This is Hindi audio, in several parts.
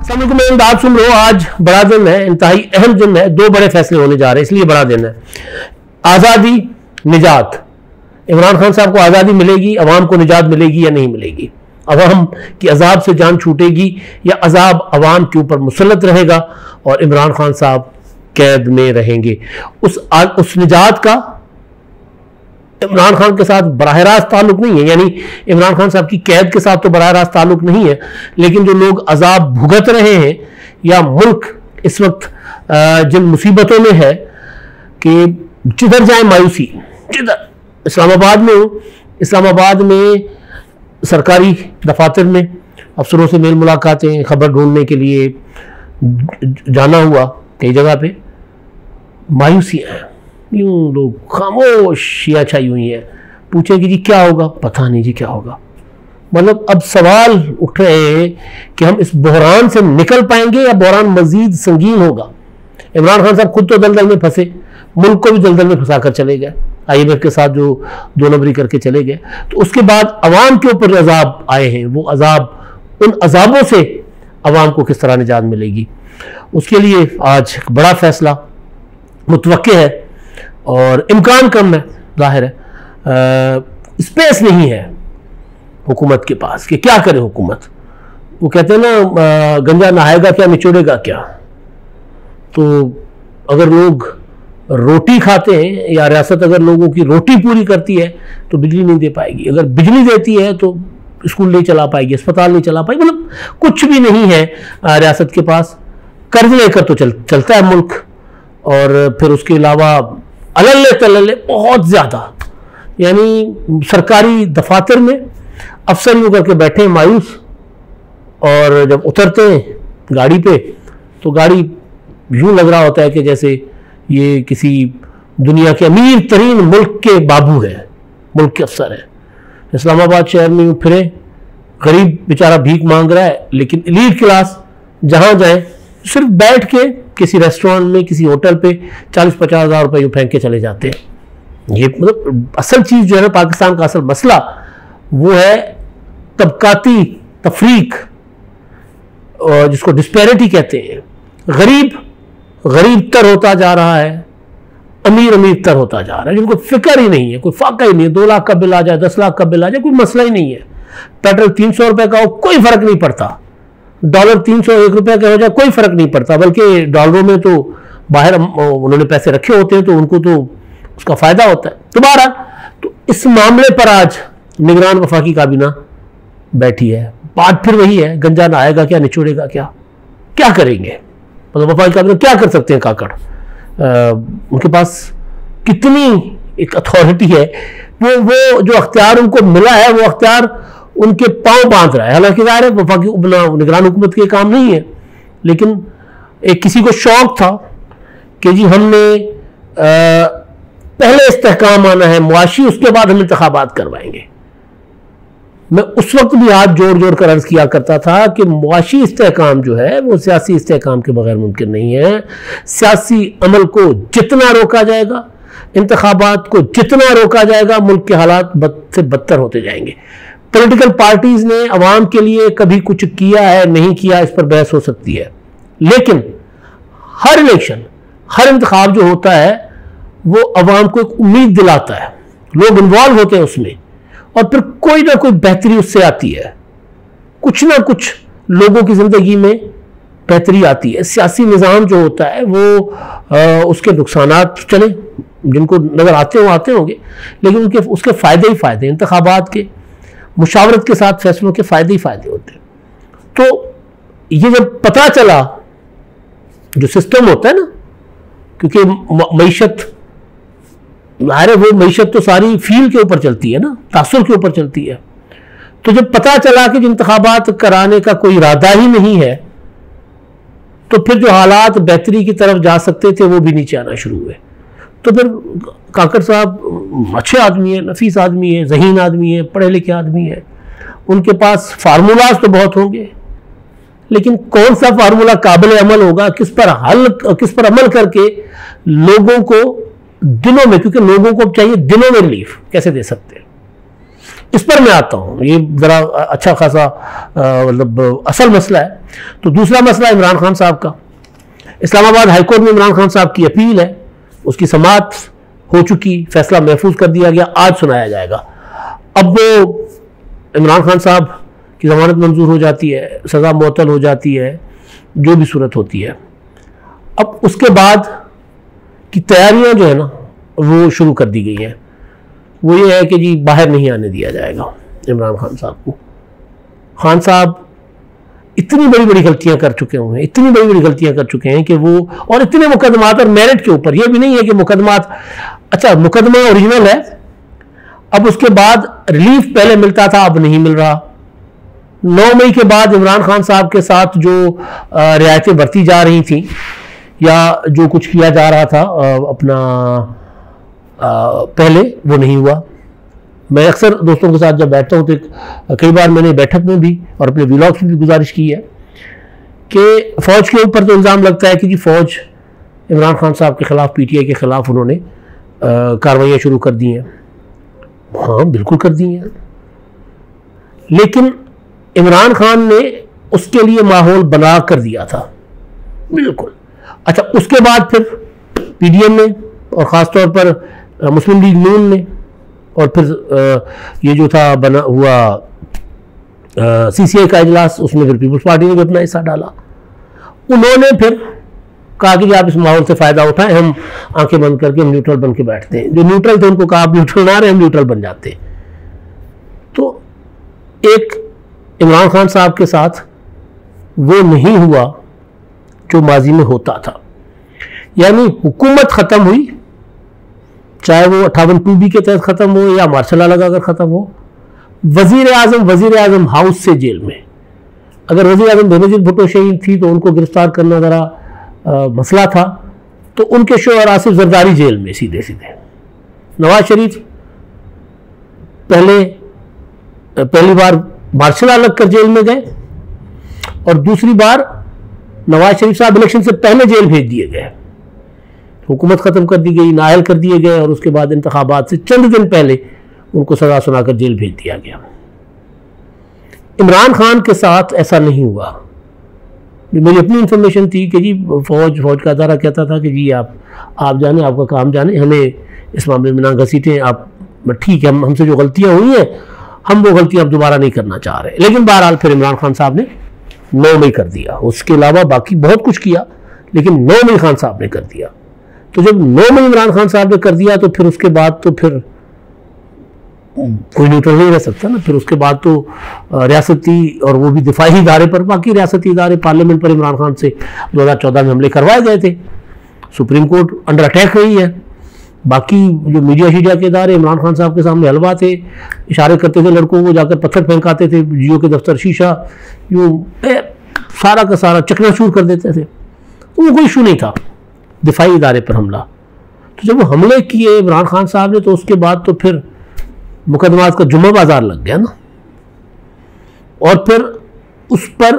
मैं बात सुन रहा हूँ। आज बड़ा दिन है, इंतहाई अहम दिन है, दो बड़े फैसले होने जा रहे हैं, इसलिए बड़ा दिन है। आज़ादी, निजात। इमरान खान साहब को आज़ादी मिलेगी, अवाम को निजात मिलेगी या नहीं मिलेगी? अवाम की अजाब से जान छूटेगी या अजाब अवाम के ऊपर मुसल्लत रहेगा और इमरान खान साहब कैद में रहेंगे? उस निजात का इमरान खान के साथ बराह रास्त ताल्लुक नहीं है, यानी इमरान खान साहब की कैद के साथ तो बराह रास्त ताल्लुक नहीं है, लेकिन जो लोग अजाब भुगत रहे हैं या मुल्क इस वक्त जिन मुसीबतों में है कि जिधर जाए मायूसी, जिधर इस्लामाबाद में हूँ, इस्लामाबाद में सरकारी दफातर में अफसरों से मेल मुलाकातें, खबर ढूंढने के लिए जाना हुआ, कई जगह पे मायूसियाँ हैं, यूं लोग खामोशियाँ छाई हुई हैं। पूछे कि जी क्या होगा? पता नहीं जी क्या होगा। मतलब अब सवाल उठ रहे हैं कि हम इस बहरान से निकल पाएंगे या बहरान मजीद संगीन होगा। इमरान खान साहब खुद तो दलदल में फंसे, मुल्क को भी दलदल में फंसा कर चले गए, IMF के साथ जो 2 नंबरी करके चले गए। तो उसके बाद अवाम के ऊपर अजाब आए हैं, वो अजाब, उन अजाबों से अवाम को किस तरह निजात मिलेगी, उसके लिए आज बड़ा फैसला मुतवक्के है और इम्कान कम है, जाहिर है स्पेस नहीं है हुकूमत के पास कि क्या करे हुकूमत। वो कहते हैं ना, गंजा नहाएगा क्या निचोड़ेगा क्या। तो अगर लोग रोटी खाते हैं या रियासत अगर लोगों की रोटी पूरी करती है तो बिजली नहीं दे पाएगी, अगर बिजली देती है तो स्कूल नहीं चला पाएगी, अस्पताल नहीं चला पाएगी, मतलब कुछ भी नहीं है रियासत के पास। कर्ज लेकर तो चलता है मुल्क, और फिर उसके अलावा अलल्ले तलल्ले बहुत ज़्यादा, यानी सरकारी दफातर में अफसर यूँ करके बैठे हैं मायूस, और जब उतरते हैं गाड़ी पे तो गाड़ी यूँ लग रहा होता है कि जैसे ये किसी दुनिया के अमीर तरीन मुल्क के बाबू हैं, मुल्क के अफसर हैं। इस्लामाबाद शहर में यूँ फिरे, गरीब बेचारा भीख मांग रहा है, लेकिन एलीट क्लास जहाँ जाए सिर्फ बैठ के किसी रेस्टोरेंट में, किसी होटल पे 40-50 हज़ार रुपये यूँ फेंक के चले जाते हैं। ये मतलब असल चीज़ जो है ना, पाकिस्तान का असल मसला वो है तबकाती तफरीक, और जिसको डिस्पैरिटी कहते हैं। गरीब तर होता जा रहा है, अमीर तर होता जा रहा है, जिनको फिक्र ही नहीं है, कोई फाका ही नहीं है। 2 लाख का बिल आ जाए, 10 लाख का बिल आ जाए, कोई मसला ही नहीं है। पेट्रोल 300 रुपये का हो, कोई फर्क नहीं पड़ता। डॉलर 301 रुपये का हो जाए, कोई फर्क नहीं पड़ता, बल्कि डॉलरों में तो बाहर उन्होंने पैसे रखे होते हैं तो उनको तो उसका फायदा होता है। दोबारा तो इस मामले पर आज निगरान वफाकी काबीना बैठी है। बात फिर वही है, गंजा नहाएगा क्या निचोड़ेगा क्या, क्या करेंगे? मतलब वफाकी काबीना क्या कर सकते हैं? काकड़ उनके पास कितनी एक अथॉरिटी है, वो जो अख्तियार उनको मिला है वो अख्तियार उनके पांव बांध रहा है। हालांकि ज़ाहिर है वफाकी निगरान हुकूमत के काम नहीं है, लेकिन एक किसी को शौक था कि जी हमने पहले इस्तेहकाम आना है मुआशी, उसके बाद हम इंतखाबात करवाएंगे। मैं उस वक्त भी हाथ जोड़ कर अर्ज किया करता था कि मुआशी इस्तेहकाम जो है वो सियासी इस्तेहकाम के बगैर मुमकिन नहीं है। सियासी अमल को जितना रोका जाएगा, इंतखाबात को जितना रोका जाएगा, मुल्क के हालात बद से बदतर होते जाएंगे। पॉलिटिकल पार्टीज ने अवाम के लिए कभी कुछ किया है नहीं किया, इस पर बहस हो सकती है, लेकिन हर इलेक्शन, हर इंतखाब जो होता है वो अवाम को एक उम्मीद दिलाता है, लोग इन्वॉल्व होते हैं उसमें, और फिर कोई ना कोई बेहतरी उससे आती है, कुछ ना कुछ लोगों की ज़िंदगी में बेहतरी आती है। सियासी निज़ाम जो होता है वो उसके नुकसानात चले जिनको नज़र आते होंगे, लेकिन उसके फ़ायदे ही फ़ायदे, इंतखाबात के मुशावरत के साथ फैसलों के फ़ायदे ही फ़ायदे होते हैं। तो ये जब पता चला, जो सिस्टम होता है ना, क्योंकि मईशत वो मईशत तो सारी फील के ऊपर चलती है ना, तासुर के ऊपर चलती है। तो जब पता चला कि इंतखाबात कराने का कोई इरादा ही नहीं है, तो फिर जो हालात बेहतरी की तरफ जा सकते थे वो भी नीचे आना शुरू हुए। तो फिर काकड़ साहब अच्छे आदमी है, नफीस आदमी है, ज़हीन आदमी है, पढ़े लिखे आदमी है, उनके पास फार्मूलाज तो बहुत होंगे, लेकिन कौन सा फार्मूला काबिल अमल होगा, किस पर अमल करके लोगों को दिनों में, क्योंकि लोगों को चाहिए दिनों में रिलीफ कैसे दे सकते हैं। इस पर मैं आता हूँ, ये ज़रा अच्छा खासा मतलब असल मसला है। तो दूसरा मसला इमरान खान साहब का, इस्लामाबाद हाईकोर्ट में इमरान खान साहब की अपील है, उसकी समाअत हो चुकी, फैसला महफूज कर दिया गया, आज सुनाया जाएगा। अब वो इमरान खान साहब की ज़मानत मंजूर हो जाती है, सज़ा मुअत्तल हो जाती है, जो भी सूरत होती है। अब उसके बाद की तैयारियां जो है ना वो शुरू कर दी गई हैं। वो ये है कि जी बाहर नहीं आने दिया जाएगा इमरान खान साहब को। खान साहब इतनी बड़ी बड़ी गलतियां कर चुके हुए हैं, इतनी बड़ी बड़ी गलतियां कर चुके हैं कि वो, और इतने मुकदमात और मेरिट के ऊपर, ये भी नहीं है कि मुकदमात, अच्छा मुकदमा ओरिजिनल है, अब उसके बाद रिलीफ पहले मिलता था अब नहीं मिल रहा। 9 मई के बाद इमरान खान साहब के साथ जो रियायतें बरती जा रही थी या जो कुछ किया जा रहा था अपना पहले, वो नहीं हुआ। मैं अक्सर दोस्तों के साथ जब बैठता हूँ तो कई बार मैंने बैठक में भी और अपने व्लॉग्स में भी गुजारिश की है कि फ़ौज के ऊपर तो इल्ज़ाम लगता है कि जी फ़ौज इमरान खान साहब के ख़िलाफ़, PTI के ख़िलाफ़ उन्होंने कार्रवाइयाँ शुरू कर दी हैं। हाँ बिल्कुल कर दी हैं, लेकिन इमरान खान ने उसके लिए माहौल बना कर दिया था, बिल्कुल। अच्छा, उसके बाद फिर PDM ने और ख़ास तौर पर मुस्लिम लीग नून ने, और फिर ये जो था बना हुआ CCI का इजलास, उसमें फिर पीपल्स पार्टी ने भी अपना हिस्सा डाला। उन्होंने फिर कहा कि आप इस माहौल से फ़ायदा उठाएं, हम आंखें बंद करके हम न्यूट्रल बन के बैठते हैं। जो न्यूट्रल थे उनको कहा आप न्यूट्रल ना रहे, हम न्यूट्रल बन जाते। तो एक इमरान खान साहब के साथ वो नहीं हुआ जो माजी में होता था, यानी हुकूमत ख़त्म हुई, चाहे वो 58(2)B के तहत ख़त्म हो या मार्शल लॉ लगाकर ख़त्म हो। वज़ीर आज़म हाउस से जेल में, अगर वज़ीर आज़म बेनज़ीर भुट्टो शहीद थी तो उनको गिरफ्तार करना ज़रा मसला था, तो उनके शोहर आसिफ जरदारी जेल में सीधे सीधे। नवाज शरीफ पहली बार मार्शल लॉ लग कर जेल में गए, और दूसरी बार नवाज शरीफ साहब इलेक्शन से पहले जेल भेज दिए गए, हुकूमत ख़त्म कर दी गई, नाअहल कर दिए गए, और उसके बाद इंतखाबात से चंद दिन पहले उनको सज़ा सुनाकर जेल भेज दिया गया। इमरान खान के साथ ऐसा नहीं हुआ। मेरी अपनी इंफॉर्मेशन थी कि जी फौज का अदारा कहता था कि जी आप जाने, आपका काम जाने, हमें इस मामले में ना घसीटें, आप ठीक है, हमसे जो गलतियाँ हुई हैं हम वो गलतियाँ अब दोबारा नहीं करना चाह रहे। लेकिन बहरहाल फिर इमरान खान साहब ने 9 मई कर दिया, उसके अलावा बाकी बहुत कुछ किया, लेकिन 9 मई खान साहब ने कर दिया। तो जब 9 मई इमरान खान साहब ने कर दिया तो फिर उसके बाद तो फिर कोई न्यूट्रल नहीं रह सकता ना। फिर उसके बाद तो रियासती और वो भी दिफाई इदारे पर, बाकी रियासती इदारे, पार्लियामेंट पर इमरान खान से 2014 में हमले करवाए गए थे, सुप्रीम कोर्ट अंडर अटैक रही है, बाकी जो मीडिया के इदारे इमरान खान साहब के सामने हलवा थे, इशारे करते थे लड़कों को, जाकर पत्थर फेंकाते थे, जियो के दफ्तर शीशा यूँ सारा का सारा चकनाचूर कर देते थे, वो कोई इशू नहीं था दिफाई इदारे पर हमला। तो जब वो हमले किए इमरान खान साहब ने, तो उसके बाद तो फिर मुकदमात का जुम्मा बाजार लग गया ना, और फिर उस पर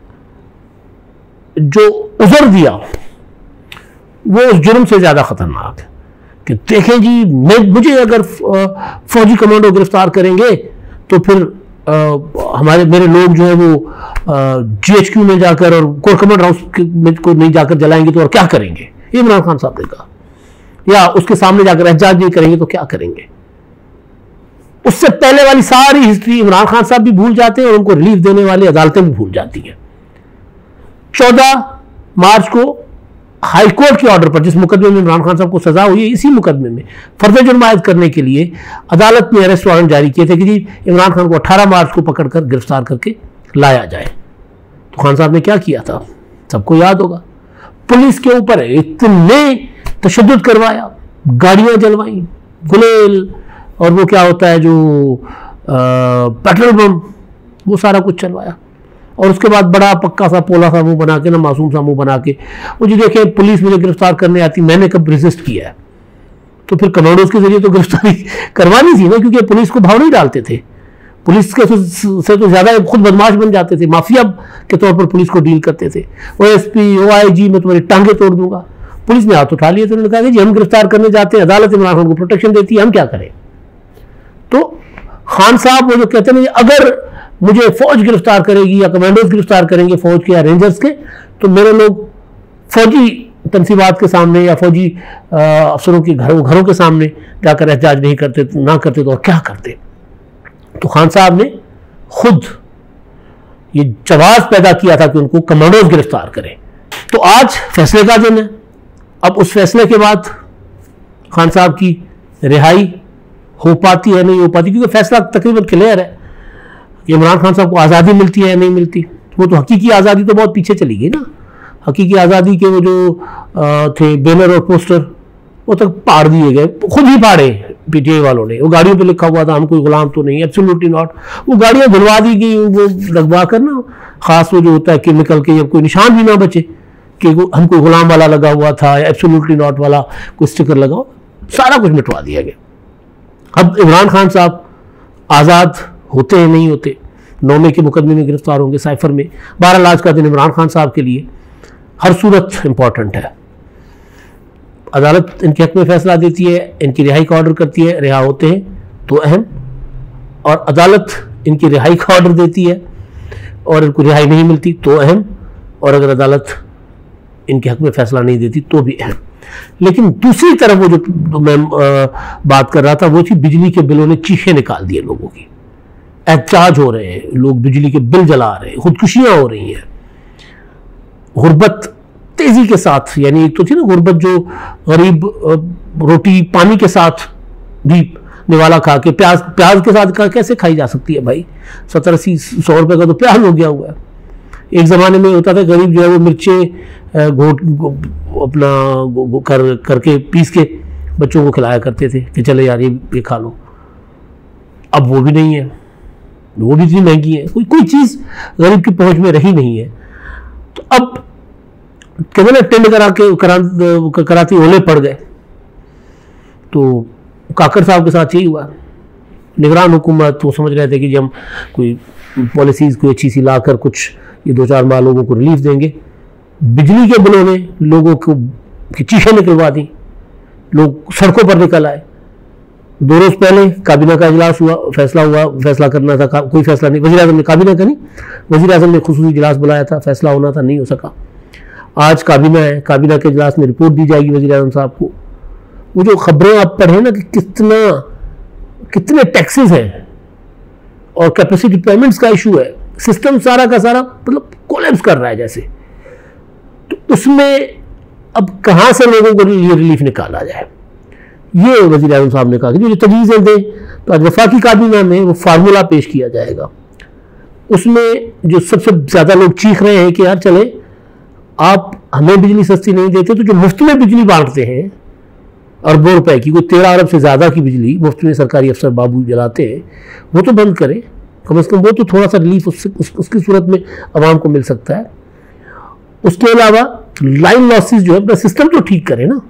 जो उज़र दिया वो उस जुर्म से ज़्यादा ख़तरनाक है कि देखें जी, मुझे अगर फौजी कमांडो गिरफ्तार करेंगे तो फिर मेरे लोग जो है वो GHQ में जाकर और कोर कमांडर हाउस को नहीं जाकर जलाएंगे तो और क्या करेंगे, ये इमरान खान साहब ने कहा, या उसके सामने जाकर एहतजाज नहीं करेंगे तो क्या करेंगे। उससे पहले वाली सारी हिस्ट्री इमरान खान साहब भी भूल जाते हैं और उनको रिलीफ देने वाली अदालतें भी भूल जाती हैं। 14 मार्च को हाई कोर्ट के ऑर्डर पर, जिस मुकदमे में इमरान खान साहब को सजा हुई है, इसी मुकदमे में फर्द जुर्म आयद करने के लिए अदालत ने अरेस्ट वारंट जारी किए थे कि जी इमरान खान को 18 मार्च को पकड़कर गिरफ्तार करके लाया जाए। तो खान साहब ने क्या किया था, सबको याद होगा, पुलिस के ऊपर इतने तशद्दुद करवाया, गाड़ियां जलवाई, गुलेल, और वो क्या होता है जो पेट्रोल बम, वो सारा कुछ चलवाया, और उसके बाद बड़ा पक्का सा पोला सा मुंह बना के ना, मासूम सा मुंह बना के, वो जी देखे पुलिस मुझे गिरफ्तार करने आती, मैंने कब रेजिस्ट किया है। तो फिर कमांडोज के जरिए तो गिरफ्तारी करवानी थी ना, क्योंकि पुलिस को भाव नहीं डालते थे, पुलिस के से तो ज़्यादा खुद बदमाश बन जाते थे, माफिया के तौर पर पुलिस को डील करते थे। OSP OIG मैं तुम्हारी टांगे तोड़ दूंगा। पुलिस ने हाथ उठा लिए, तो उन्होंने कहा कि जी हम गिरफ्तार करने जाते हैं, अदालत इमरान खान को प्रोटेक्शन देती है, हम क्या करें। तो खान साहब वो जो कहते हैं अगर मुझे फौज गिरफ्तार करेगी या कमांडोज गिरफ्तार करेंगे फौज के या रेंजर्स के, तो मेरे लोग फौजी तंसीबात के सामने या फौजी अफसरों के घरों के सामने जाकर एहतजाज नहीं करते, ना करते तो और क्या करते। तो खान साहब ने खुद ये जवाब पैदा किया था कि उनको कमांडोज गिरफ्तार करें। तो आज फैसले का दिन है। अब उस फैसले के बाद खान साहब की रिहाई हो पाती है नहीं हो पाती, क्योंकि फैसला तकरीबन क्लियर है कि इमरान खान साहब को आज़ादी मिलती है या नहीं मिलती। वो तो हकीकी आज़ादी तो बहुत पीछे चली गई ना। हकीकी आज़ादी के वो जो थे बैनर और पोस्टर वो तक फाड़ दिए गए, खुद ही फाड़े पीटीआई वालों ने। वो गाड़ियों पे लिखा हुआ था हम कोई गुलाम तो नहीं, एब्सोल्युटली नॉट। वो गाड़ियाँ धुलवा दी गई, वो लगवा कर ना, खास वो जो होता है केमिकल के, जब कोई निशान भी ना बचे कि हम कोई गुलाम वाला लगा हुआ था या एब्सोल्युटली नॉट वाला कोई स्टिकर लगा, सारा कुछ मिटवा दिया गया। अब इमरान खान साहब आज़ाद होते हैं नहीं होते, 9 मई के मुकदमे में गिरफ्तार होंगे साइफर में। 12 आज का दिन इमरान खान साहब के लिए हर सूरत इंपॉर्टेंट है। अदालत इनके हक में फैसला देती है, इनकी रिहाई का ऑर्डर करती है, रिहा होते हैं तो अहम, और अदालत इनकी रिहाई का ऑर्डर देती है और इनको रिहाई नहीं मिलती तो अहम, और अगर अदालत इनके हक में फैसला नहीं देती तो भी अहम। लेकिन दूसरी तरफ वो जो मैं बात कर रहा था वो थी बिजली के बिलों ने चीखें निकाल दी लोगों की। एहतजाज हो रहे हैं लोग, बिजली के बिल जला रहे हैं, खुदकुशियां हो रही हैं। गुर्बत तेजी के साथ, यानी एक तो थी ना गुर्बत जो गरीब रोटी पानी के साथ भी निवाला खा के, प्याज के साथ कैसे खाई जा सकती है भाई। 70-80-100 रुपए का तो प्याज हो गया हुआ है। एक ज़माने में होता था गरीब जो है वो मिर्चें अपना करके पीस के बच्चों को खिलाया करते थे कि चले यार ये खा लो। अब वो भी नहीं है, वो भी इतनी महंगी है, कोई चीज़ गरीब की पहुंच में रही नहीं है। तो अब कहते ना टेंड कराती ओले पड़ गए। तो काकर साहब के साथ यही हुआ। निगरान हुकूमत वो समझ रहे थे कि जब हम कोई पॉलिसीज़ कोई अच्छी सी लाकर कुछ ये 2-4 माह लोगों को रिलीफ देंगे, बिजली के बिलों ने लोगों को की चीखें निकलवा दी, लोग सड़कों पर निकल आए। 2 रोज़ पहले काबीना का इजलास हुआ, फैसला करना था, कोई फैसला नहीं। वज़ीर आज़म ने काबीना का नहीं, वज़ीर आज़म ने खुसूसी इजलास बुलाया था, फैसला होना था, नहीं हो सका। आज काबीना है, काबीना के इजलास में रिपोर्ट दी जाएगी वज़ीर आज़म साहब को। वो जो खबरें आप पढ़े ना कि कितने टैक्सेस हैं और कैपेसिटी पेमेंट्स का इशू है, सिस्टम सारा का सारा मतलब कोलैप्स कर रहा है जैसे। तो उसमें अब कहाँ से लोगों को ये रिलीफ निकाला जाए, ये वज़ीर आज़म साहब ने कहा कि जो तजवीज़ें दें। तो आज वफाकी काबीना में वो फार्मूला पेश किया जाएगा। उसमें जो सबसे ज़्यादा लोग चीख रहे हैं कि यार चले आप हमें बिजली सस्ती नहीं देते तो जो मुफ्त में बिजली बांटते हैं अरबों रुपए की, कोई 13 अरब से ज़्यादा की बिजली मुफ्त में सरकारी अफसर बाबू जलाते हैं, वो तो बंद करें कम से कम। वो तो थोड़ा सा रिलीफ उसकी सूरत में आवाम को मिल सकता है। उसके अलावा लाइन लॉसेस जो है अपना सिस्टम तो ठीक करें ना।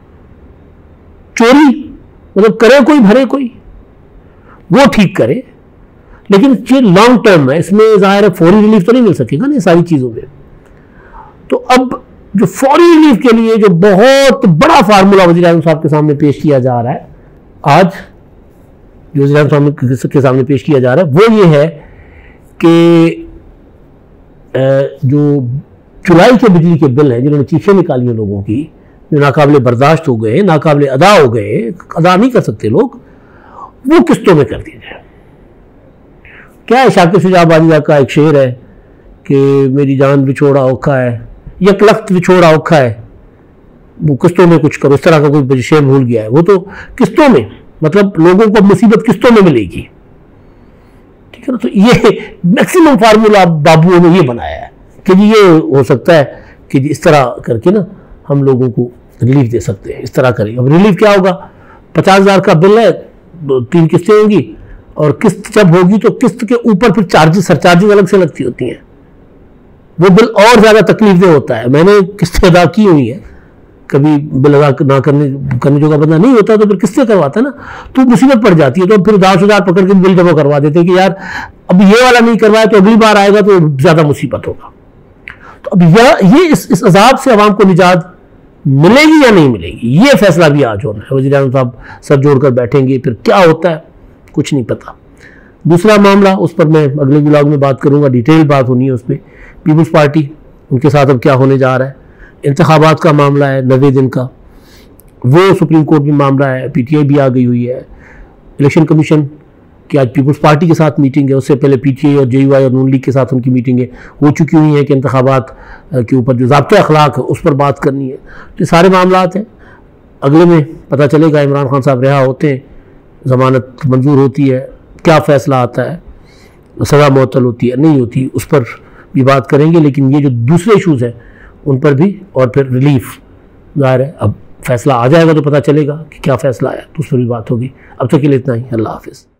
चोरी मतलब करे कोई भरे कोई, वो ठीक करे। लेकिन ये लॉन्ग टर्म है, इसमें ज़ाहिर है फौरी रिलीफ तो नहीं मिल सकेगा ना सारी चीज़ों में। तो अब जो फौरी रिलीफ के लिए जो बहुत बड़ा फार्मूला वज़ीर आज़म साहब के सामने पेश किया जा रहा है, आज जो वज़ीर आज़म साहब के सामने पेश किया जा रहा है वो ये है कि जो जुलाई के बिजली के बिल हैं जिन्होंने चीखें निकाली हैं लोगों की, जो नाकाबिले बर्दाश्त हो गए, नाकाबिले अदा हो गए, अदा नहीं कर सकते लोग, वो किस्तों में कर दिए जाए। क्या है, शाकिर शुजा बाजीदा का एक शेर है कि मेरी जान बिछोड़ा औखा है, यकलख्त बिछोड़ा औखा है, वो किस्तों में कुछ करो। इस तरह का कोई शेर भूल गया है। वो तो किस्तों में, मतलब लोगों को मुसीबत किस्तों में मिलेगी, ठीक है ना। तो ये मैक्सिमम फार्मूला बाबुओं ने ये बनाया है कि जी ये हो सकता है कि जी इस तरह करके ना हम लोगों को रिलीफ दे सकते हैं, इस तरह करें। अब रिलीफ क्या होगा, 50,000 का बिल है, 3 किस्तें होंगी, और किस्त जब होगी तो किस्त के ऊपर फिर सरचार्जेस अलग से लगती होती हैं। वो बिल और ज़्यादा तकलीफदेह होता है। मैंने किस्तें अदा की हुई है, कभी बिल अदा ना करने जो का बंदा नहीं होता तो फिर किस्तें करवाता है ना, तो मुसीबत पड़ जाती है। तो फिर 10,000 पकड़ के बिल जमा करवा देते हैं कि यार अब ये वाला नहीं करवाया तो अगली बार आएगा तो ज़्यादा मुसीबत होगा। तो अब ये इस अजाब से आवाम को निजात मिलेगी या नहीं मिलेगी, ये फैसला भी आज होना है। वज़ीर आज़म साहब सर जोड़कर बैठेंगे, फिर क्या होता है कुछ नहीं पता। दूसरा मामला, उस पर मैं अगले ब्लॉग में बात करूंगा, डिटेल बात होनी है उस पर। पीपल्स पार्टी, उनके साथ अब क्या होने जा रहा है। इंतखाबात का मामला है 90 दिन का, वो सुप्रीम कोर्ट में मामला है, पीटीआई भी आ गई हुई है। इलेक्शन कमीशन की आज पीपल्स पार्टी के साथ मीटिंग है, उससे पहले पीटीआई और जेयूआई और नून लीग के साथ उनकी मीटिंगें हो चुकी हुई हैं कि इंतखाबात के ऊपर जो ज़ाब्ता अखलाक है उस पर बात करनी है। तो सारे मामलात हैं, अगले में पता चलेगा। इमरान खान साहब रिहा होते हैं, ज़मानत मंजूर होती है, क्या फ़ैसला आता है, सज़ा मुअत्तल होती है नहीं होती, उस पर भी बात करेंगे। लेकिन ये जो दूसरे इशूज़ हैं उन पर भी, और फिर रिलीफ, ज़ाहिर है अब फैसला आ जाएगा तो पता चलेगा कि क्या फ़ैसला आया, तो उस पर भी बात होगी। अब तक के लिए इतना ही। अल्लाह हाफ़िज़।